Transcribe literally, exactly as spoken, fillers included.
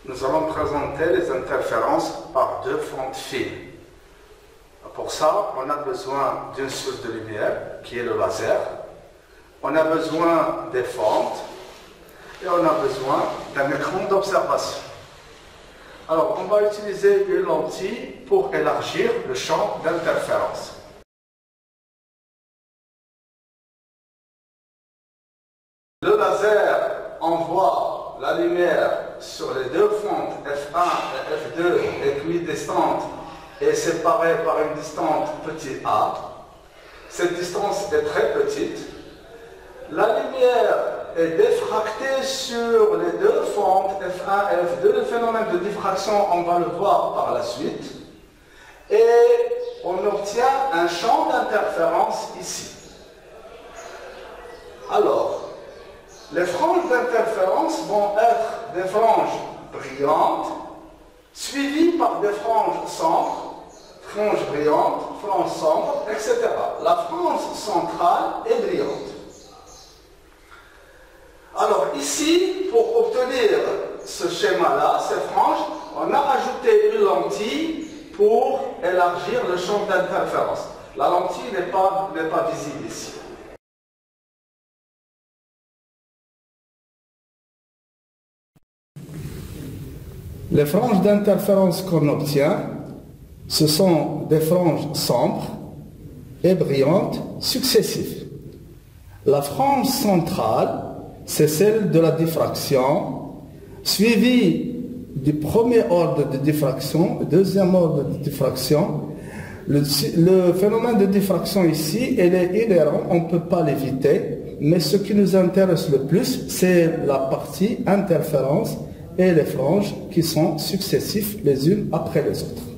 nous allons présenter les interférences par deux fentes fines. Pour ça, on a besoin d'une source de lumière, qui est le laser. On a besoin des fentes et on a besoin d'un écran d'observation. Alors, on va utiliser une lentille pour élargir le champ d'interférence. Le laser envoie la lumière sur les deux fentes F un et F deux équidistantes et séparées par une distance petit a. Cette distance est très petite. La lumière est diffractée sur les deux fentes F un et F deux. Le phénomène de diffraction, on va le voir par la suite. Et on obtient un champ d'interférence ici. Alors, les franges d'interférence vont être des franges brillantes, suivies par des franges sombres, franges brillantes, franges sombres, et cetera. La frange centrale est brillante. Alors ici, pour obtenir ce schéma-là, ces franges, on a ajouté une lentille pour élargir le champ d'interférence. La lentille n'est pas, n'est pas visible ici. Les franges d'interférence qu'on obtient, ce sont des franges sombres et brillantes successives. La frange centrale, c'est celle de la diffraction, suivie du premier ordre de diffraction, deuxième ordre de diffraction. Le, le phénomène de diffraction ici, il est inhérent, on ne peut pas l'éviter, mais ce qui nous intéresse le plus, c'est la partie interférence et les franges qui sont successifs les unes après les autres.